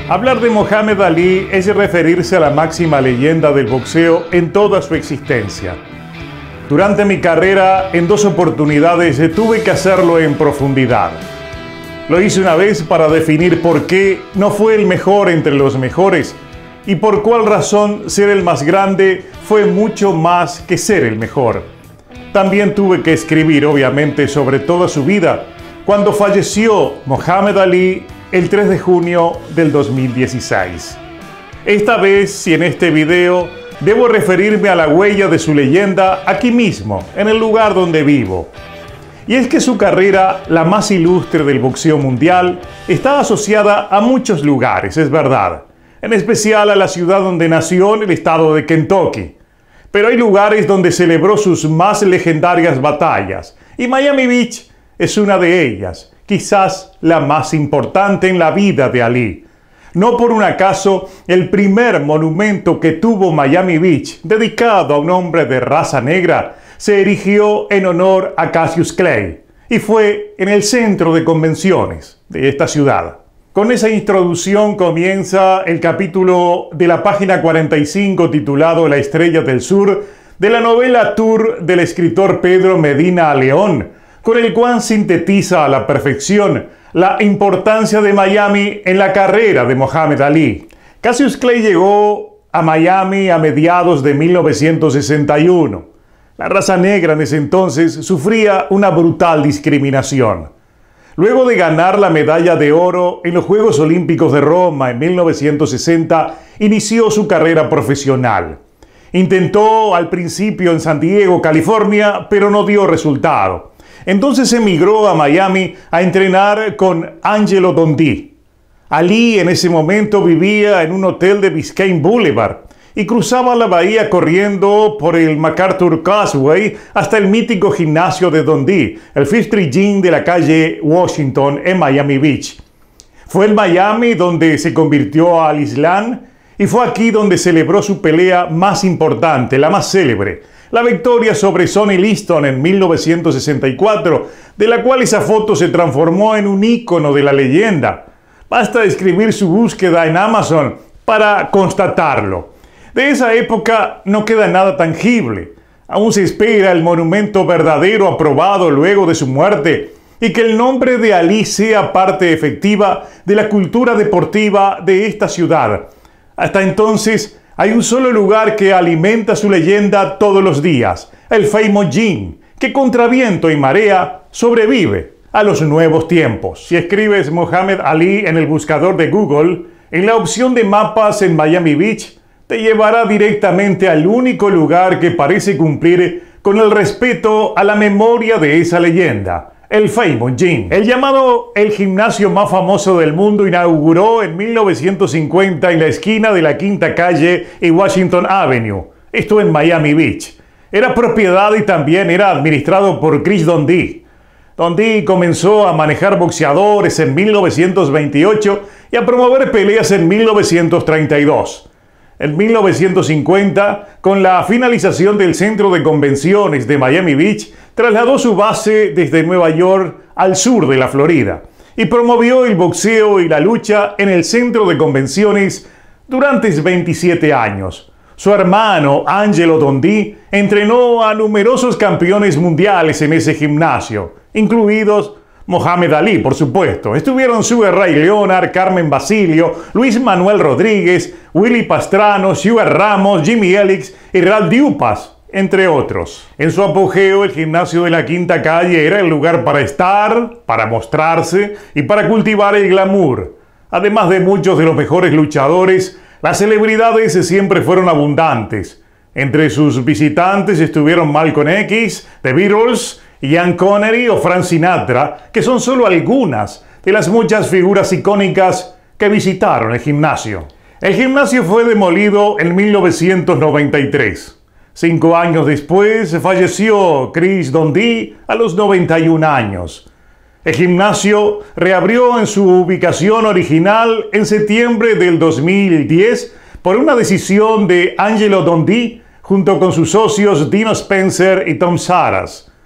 Hablar de Mohamed Ali es referirse a la máxima leyenda del boxeo en toda su existencia. Durante mi carrera, en 2 oportunidades tuve que hacerlo en profundidad. Lo hice una vez para definir por qué no fue el mejor entre los mejores y por cuál razón ser el más grande fue mucho más que ser el mejor. También tuve que escribir, obviamente, sobre toda su vida, cuando falleció Mohamed Ali el 3 de junio del 2016. Esta vez y en este video debo referirme a la huella de su leyenda aquí mismo, en el lugar donde vivo. Y es que su carrera, la más ilustre del boxeo mundial, está asociada a muchos lugares, es verdad. En especial a la ciudad donde nació, en el estado de Kentucky. Pero hay lugares donde celebró sus más legendarias batallas, y Miami Beach es una de ellas, quizás la más importante en la vida de Ali. No por un acaso, el primer monumento que tuvo Miami Beach, dedicado a un hombre de raza negra, se erigió en honor a Cassius Clay, y fue en el centro de convenciones de esta ciudad. Con esa introducción comienza el capítulo de la página 45 titulado La Estrella del Sur, de la novela Tour del escritor Pedro Medina León, con el cual sintetiza a la perfección la importancia de Miami en la carrera de Mohamed Ali. Cassius Clay llegó a Miami a mediados de 1961. La raza negra en ese entonces sufría una brutal discriminación. Luego de ganar la medalla de oro en los Juegos Olímpicos de Roma en 1960, inició su carrera profesional. Intentó al principio en San Diego, California, pero no dio resultado. Entonces emigró a Miami a entrenar con Angelo Dundee. Ali en ese momento vivía en un hotel de Biscayne Boulevard y cruzaba la bahía corriendo por el MacArthur Causeway hasta el mítico gimnasio de Dundee, el Fifth Street Gym de la calle Washington en Miami Beach. Fue en Miami donde se convirtió al Islam y fue aquí donde celebró su pelea más importante, la más célebre, la victoria sobre Sonny Liston en 1964, de la cual esa foto se transformó en un ícono de la leyenda. Basta escribir su búsqueda en Amazon para constatarlo. De esa época no queda nada tangible. Aún se espera el monumento verdadero aprobado luego de su muerte y que el nombre de Ali sea parte efectiva de la cultura deportiva de esta ciudad. Hasta entonces, hay un solo lugar que alimenta su leyenda todos los días, el Famous Gym, que contra viento y marea sobrevive a los nuevos tiempos. Si escribes Mohamed Ali en el buscador de Google, en la opción de mapas en Miami Beach, te llevará directamente al único lugar que parece cumplir con el respeto a la memoria de esa leyenda, el Famous Gym. El llamado el gimnasio más famoso del mundo inauguró en 1950 en la esquina de la Quinta Calle y Washington Avenue, esto en Miami Beach. Era propiedad y también era administrado por Chris Dundee. Dundee comenzó a manejar boxeadores en 1928 y a promover peleas en 1932. En 1950, con la finalización del Centro de Convenciones de Miami Beach, trasladó su base desde Nueva York al sur de la Florida y promovió el boxeo y la lucha en el Centro de Convenciones durante 27 años. Su hermano, Angelo Dundee, entrenó a numerosos campeones mundiales en ese gimnasio, incluidos Mohamed Ali, por supuesto. Estuvieron Sugar Ray Leonard, Carmen Basilio, Luis Manuel Rodríguez, Willy Pastrano, Sugar Ramos, Jimmy Elix y Ralph Dupas, entre otros. En su apogeo, el gimnasio de la Quinta Calle era el lugar para estar, para mostrarse y para cultivar el glamour. Además de muchos de los mejores luchadores, las celebridades siempre fueron abundantes. Entre sus visitantes estuvieron Malcolm X, The Beatles, Ian Connery o Frank Sinatra, que son solo algunas de las muchas figuras icónicas que visitaron el gimnasio. El gimnasio fue demolido en 1993. 5 años después falleció Chris Dundee a los 91 años. El gimnasio reabrió en su ubicación original en septiembre del 2010 por una decisión de Angelo Dundee junto con sus socios Dino Spencer y Tom Saras.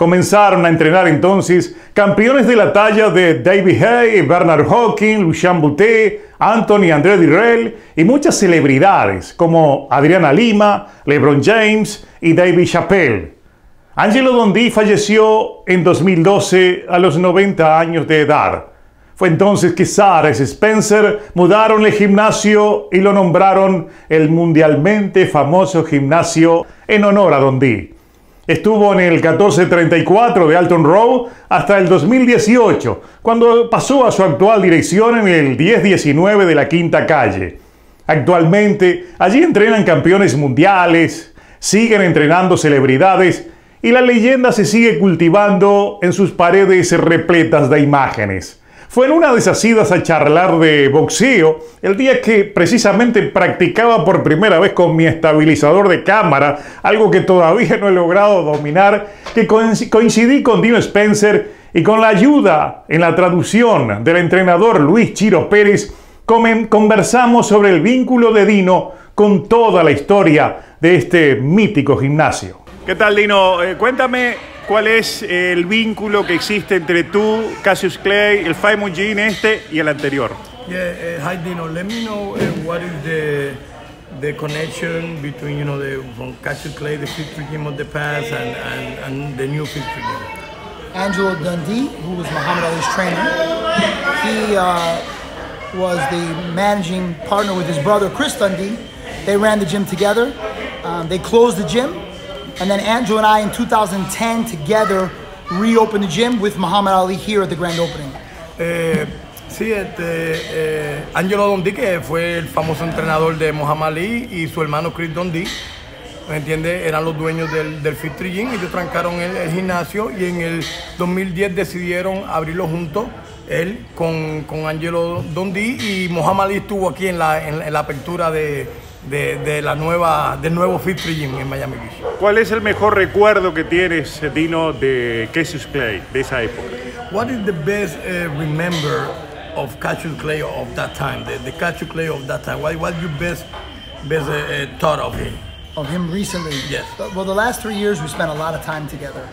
Comenzaron a entrenar entonces campeones de la talla de David Haye, Bernard Hopkins, Lucien Boutet, Anthony André Dirrell y muchas celebridades como Adriana Lima, LeBron James y David Chappelle. Angelo Dundee falleció en 2012 a los 90 años de edad. Fue entonces que Sarah Spencer mudaron el gimnasio y lo nombraron el mundialmente famoso gimnasio en honor a Dundee. Estuvo en el 1434 de Alton Road hasta el 2018, cuando pasó a su actual dirección en el 1019 de la Quinta Calle. Actualmente, allí entrenan campeones mundiales, siguen entrenando celebridades y la leyenda se sigue cultivando en sus paredes repletas de imágenes. Fue en una de esas idas a charlar de boxeo, el día que precisamente practicaba por primera vez con mi estabilizador de cámara, algo que todavía no he logrado dominar, que coincidí con Dino Spencer y con la ayuda en la traducción del entrenador Luis Chiro Pérez, conversamos sobre el vínculo de Dino con toda la historia de este mítico gimnasio. ¿Qué tal, Dino? Cuéntame cuál es el vínculo que existe entre tú, Cassius Clay, el Fight Machine y el anterior. Yeah, hi Dino. Let me know what is the connection between from Cassius Clay, the fifth regime of the past, and the new fifth regime. Angelo Dundee, who was Muhammad Ali's trainer, he was the managing partner with his brother Chris Dundee. They ran the gym together. They closed the gym. And then Angelo and I, in 2010, together reopened the gym with Muhammad Ali here at the grand opening. Sí, Angelo Dundee, que fue el famoso entrenador de Muhammad Ali, y su hermano Chris Dundee, ¿me entiendes? Eran los dueños del Fifth Regime. Ellos trancaron el gimnasio y en el 2010 decidieron abrirlo juntos, él con Angelo Dundee, y Muhammad Ali estuvo aquí en la apertura del nuevo Fifth Regime en Miami Beach. ¿Cuál es el mejor recuerdo que tienes, Dino, de Cassius Clay, de esa época? What is the best remember of Cassius Clay of that time? The Cassius Clay of that time. What your best thought of him? Of him recently? Yes. Well, the last 3 years we spent a lot of time together.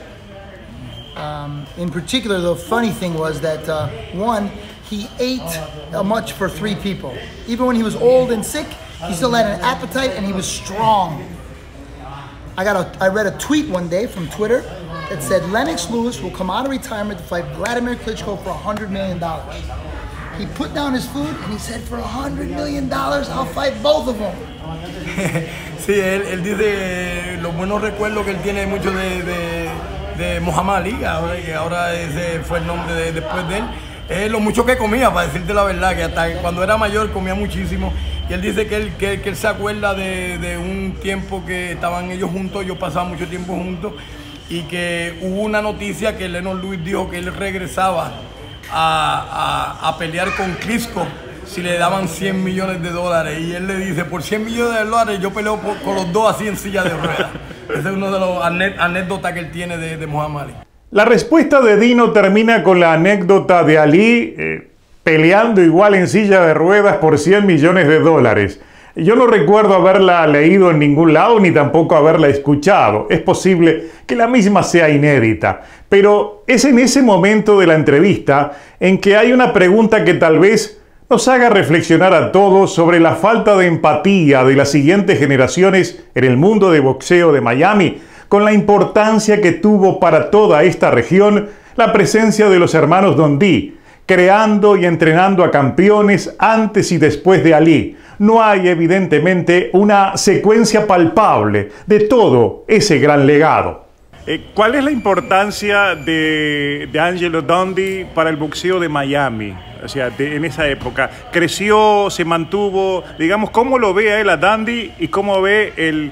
In particular, the funny thing was that one, he ate much for 3 people. Even when he was old and sick, he still had an appetite and he was strong. I read a tweet one day from Twitter that said Lennox Lewis will come out of retirement to fight Vladimir Klitschko for $100 million. He put down his food and he said, for $100 million, I'll fight both of them. Sí, él dice los buenos recuerdos que él tiene mucho de Muhammad Ali, que ahora ese fue el nombre después de él. Lo mucho que comía, para decirte la verdad, que hasta cuando era mayor comía muchísimo. Y él dice que él se acuerda de un tiempo que estaban ellos juntos, ellos pasaban mucho tiempo juntos, y que hubo una noticia que Lennox Lewis dijo que él regresaba a pelear con Klitschko si le daban $100 millones. Y él le dice, por $100 millones yo peleo con los dos así en silla de ruedas. Ese es uno de los anécdotas que él tiene de Muhammad Ali. La respuesta de Dino termina con la anécdota de Ali peleando igual en silla de ruedas por $100 millones. Yo no recuerdo haberla leído en ningún lado ni tampoco haberla escuchado. Es posible que la misma sea inédita, pero es en ese momento de la entrevista en que hay una pregunta que tal vez nos haga reflexionar a todos sobre la falta de empatía de las siguientes generaciones en el mundo de boxeo de Miami, con la importancia que tuvo para toda esta región la presencia de los hermanos Dundee, creando y entrenando a campeones antes y después de Ali. No hay evidentemente una secuencia palpable de todo ese gran legado. ¿Cuál es la importancia de Angelo Dundee para el boxeo de Miami? O sea, en esa época, ¿creció, se mantuvo? Digamos, ¿cómo lo ve a él a Dundee y cómo ve el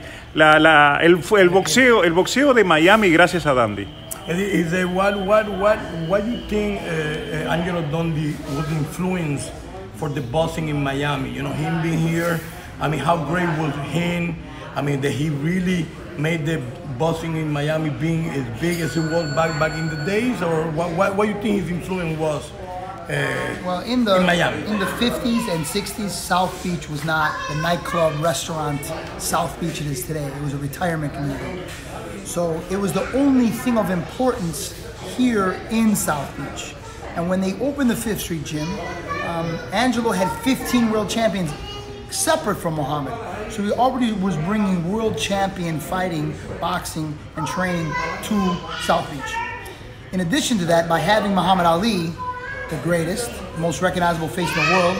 boxeo de Miami gracias a Dundee? He said, what you think Angelo Dundee was influenced for the boxing in Miami? You know, him being here, I mean, how great was him? I mean, that he really made the boxing in Miami being as big as it was back in the days? Or what you think his influence was Well, in Miami. In the 50s and 60s, South Beach was not the nightclub, restaurant, South Beach it is today. It was a retirement community. So it was the only thing of importance here in South Beach. And when they opened the 5th Street Gym, Angelo had 15 world champions separate from Muhammad. So he already was bringing world champion fighting, boxing, and training to South Beach. In addition to that, by having Muhammad Ali, the greatest, most recognizable face in the world,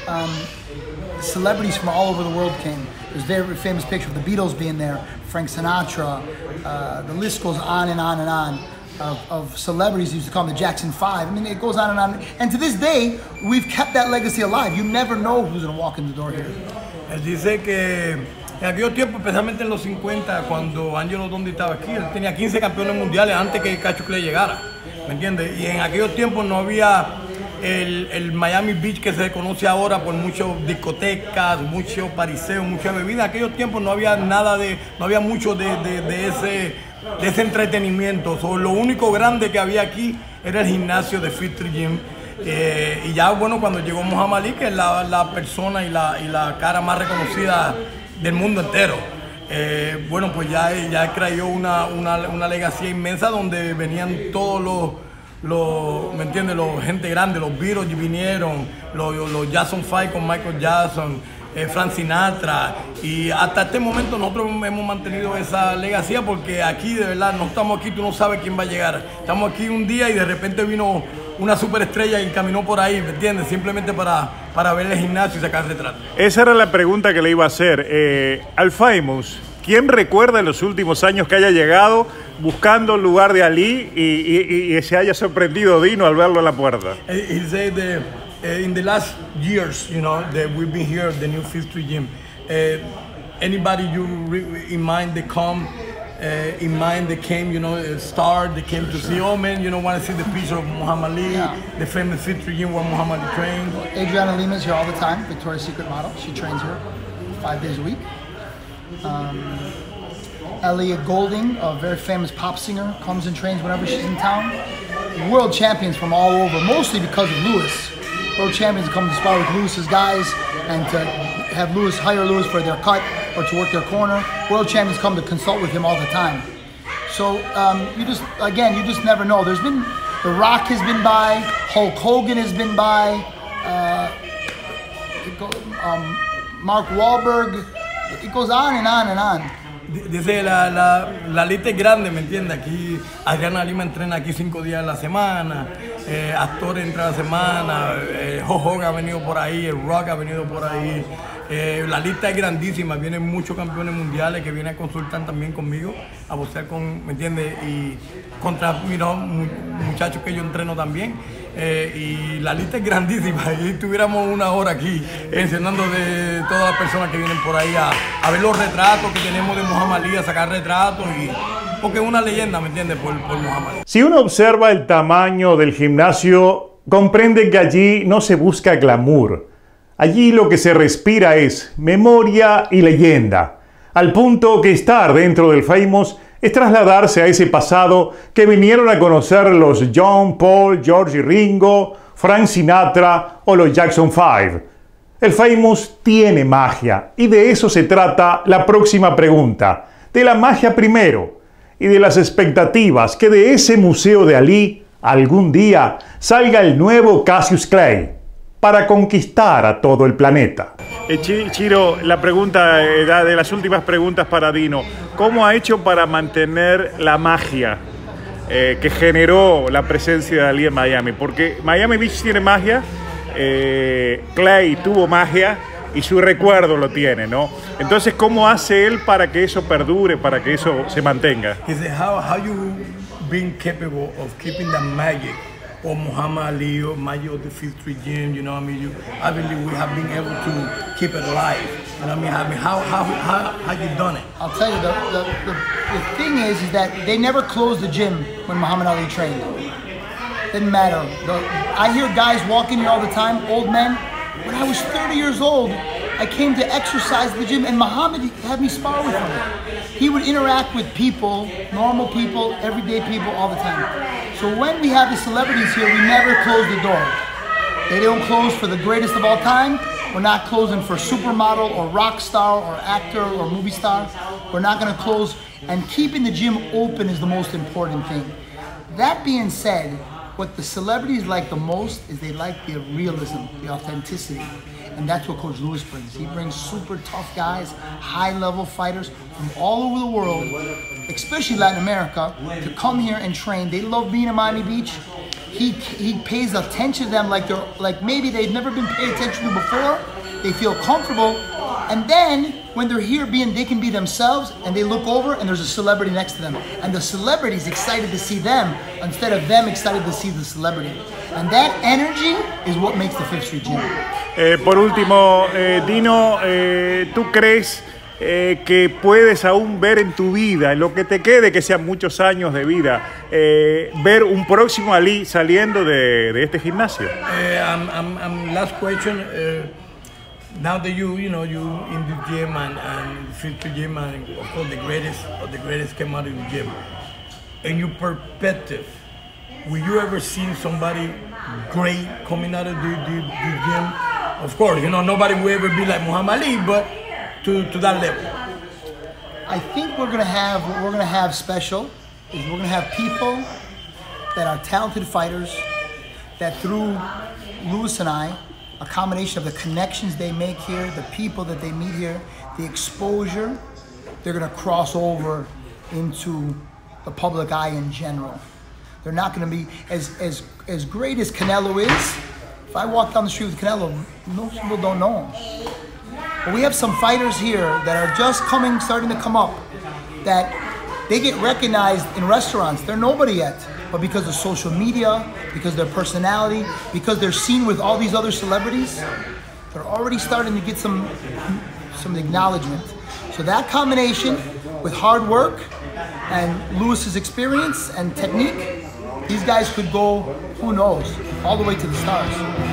celebrities from all over the world came. There's a very famous picture of the Beatles being there, Frank Sinatra, the list goes on and on and on of celebrities used to call them the Jackson 5. I mean, it goes on and on. And to this day, we've kept that legacy alive. You never know who's gonna walk in the door here. Él dice que en aquellos tiempos, especialmente en los 50, cuando Angelo Dundee estaba aquí, él tenía 15 campeones mundiales antes que Cassius Clay llegara, ¿me entiendes? Y en aquellos tiempos no había el Miami Beach que se conoce ahora por muchas discotecas, mucho pariseo, mucha bebida. En aquellos tiempos no había nada no había mucho de ese entretenimiento. Lo único grande que había aquí era el gimnasio de 5th Street Gym. Y ya bueno, cuando llegó Muhammad Ali, que es la persona y la cara más reconocida del mundo entero, bueno, pues ya creó una legacía inmensa donde venían todos ¿me entiendes? Los gente grande, los Beatles vinieron, los Jackson 5 con Michael Jackson, Frank Sinatra, y hasta este momento nosotros hemos mantenido esa legacía porque aquí de verdad no estamos aquí, tú no sabes quién va a llegar. Estamos aquí un día y de repente vino una superestrella y caminó por ahí, ¿me entiendes? Simplemente para ver el gimnasio y sacar retratos. Esa era la pregunta que le iba a hacer. Al Famous, ¿quién recuerda en los últimos años que haya llegado buscando el lugar de Ali y se haya sorprendido Dino al verlo en la puerta? He said that in the last years, you know, that we've been here at the new 5th Street Gym, anybody you in mind that come, in mind that came, you know, a star that came to see, oh man, you know, want to see the picture of Muhammad Ali, the famous 5th Street Gym where Muhammad Ali trained. Adriana Lima is here all the time, Victoria's Secret model. She trains here 5 days a week. Elliot Goulding, a very famous pop singer, comes and trains whenever she's in town. World champions from all over, mostly because of Lewis. World champions come to spar with Lewis's guys and to have hire Lewis for their cut or to work their corner. World champions come to consult with him all the time. So you just never know. There's been, The Rock has been by, Hulk Hogan has been by, Mark Wahlberg. It goes on and on and on. Dice la lista es grande, ¿me entiendes? Aquí Adriana Lima entrena aquí 5 días a la semana, actores entran a la semana, Hulk Hogan ha venido por ahí, el Rock ha venido por ahí. La lista es grandísima, vienen muchos campeones mundiales que vienen a consultar también conmigo, a boxear ¿me entiendes? Y contra muchachos que yo entreno también. Y la lista es grandísima y estuviéramos 1 hora aquí mencionando de todas las personas que vienen por ahí a ver los retratos que tenemos de Muhammad Ali, a sacar retratos, porque es una leyenda, ¿me entiendes? Por Muhammad Ali. Si uno observa el tamaño del gimnasio, comprende que allí no se busca glamour. Allí lo que se respira es memoria y leyenda, al punto que estar dentro del Famous es trasladarse a ese pasado que vinieron a conocer los John, Paul, George y Ringo, Frank Sinatra o los Jackson 5. El Famous tiene magia y de eso se trata la próxima pregunta, de la magia primero y de las expectativas que de ese museo de Ali algún día salga el nuevo Cassius Clay para conquistar a todo el planeta. Chiro, la pregunta de las últimas preguntas para Dino. ¿Cómo ha hecho para mantener la magia que generó la presencia de Ali en Miami? Porque Miami Beach tiene magia, Clay tuvo magia y su recuerdo lo tiene, ¿no? Entonces, ¿cómo hace él para que eso perdure, para que eso se mantenga? How you been capable of keeping the magic or Muhammad Ali or magic of the 5th Street Gym, you know what I mean? I believe we have been able to keep it alive. You know what I mean? How you done it? I'll tell you, the thing is that they never closed the gym when Muhammad Ali trained. Didn't matter. I hear guys walking here all the time, old men. When I was 30 years old, I came to exercise at the gym and Muhammad had me spar with him. He would interact with people, normal people, everyday people all the time. So when we have the celebrities here, we never close the door. They don't close for the greatest of all time. We're not closing for supermodel or rock star or actor or movie star. We're not gonna close, and keeping the gym open is the most important thing. That being said, what the celebrities like the most is they like the realism, the authenticity. And that's what Coach Lewis brings. He brings super tough guys, high-level fighters from all over the world, especially Latin America, to come here and train. They love being in Miami Beach. He pays attention to them like maybe they've never been paid attention to before. They feel comfortable, and then when they're here they can be themselves, and they look over and there's a celebrity next to them, and the celebrity's excited to see them instead of them excited to see the celebrity. And that energy is what makes the Fifth Street Gym. Por último, Dino, ¿tú crees que puedes aún ver en tu vida, en lo que te quede, que sean muchos años de vida, ver un próximo Ali saliendo de este gimnasio? Last question. Now that you in the gym and Fifth Street Gym, and of course the greatest came out of the gym. In your perspective, will you ever see somebody great coming out of the gym? Of course, nobody will ever be like Muhammad Ali, but to that level. I think what we're gonna have special is we're gonna have people that are talented fighters that through Lewis and I, a combination of the connections they make here, the people that they meet here, the exposure, they're gonna cross over into the public eye in general. They're not gonna be as great as Canelo is. If I walk down the street with Canelo, most people don't know him. But we have some fighters here that are just starting to come up, that they get recognized in restaurants. They're nobody yet, but because of social media, because of their personality, because they're seen with all these other celebrities, they're already starting to get some acknowledgement. So that combination with hard work and Lewis's experience and technique, these guys could go, who knows, all the way to the stars.